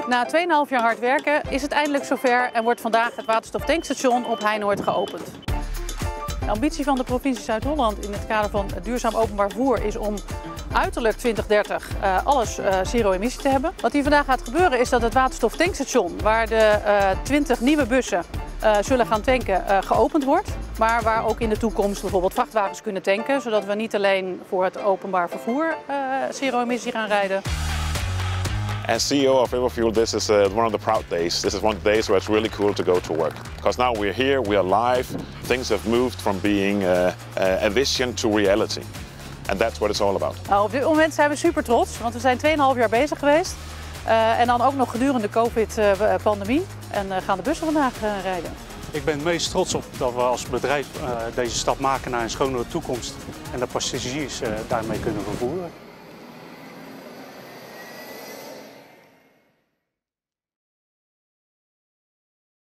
Na 2,5 jaar hard werken is het eindelijk zover en wordt vandaag het waterstoftankstation op Heinoord geopend. De ambitie van de provincie Zuid-Holland in het kader van het duurzaam openbaar vervoer is om uiterlijk 2030 alles zero-emissie te hebben. Wat hier vandaag gaat gebeuren is dat het waterstoftankstation, waar de 20 nieuwe bussen zullen gaan tanken, geopend wordt. Maar waar ook in de toekomst bijvoorbeeld vrachtwagens kunnen tanken, zodat we niet alleen voor het openbaar vervoer zero-emissie gaan rijden. As CEO of Everfuel, this is one of the proud days. This is one of the days where it's really cool to go to work. Because now we're here, we are live. Things have moved from being a vision to reality. And that's what it's all about. Nou, op dit moment zijn we super trots, want we zijn 2,5 jaar bezig geweest. En dan ook nog gedurende de COVID-pandemie. En gaan de bussen vandaag rijden. Ik ben het meest trots op dat we als bedrijf deze stap maken naar een schonere toekomst. En de passagiers daarmee kunnen vervoeren.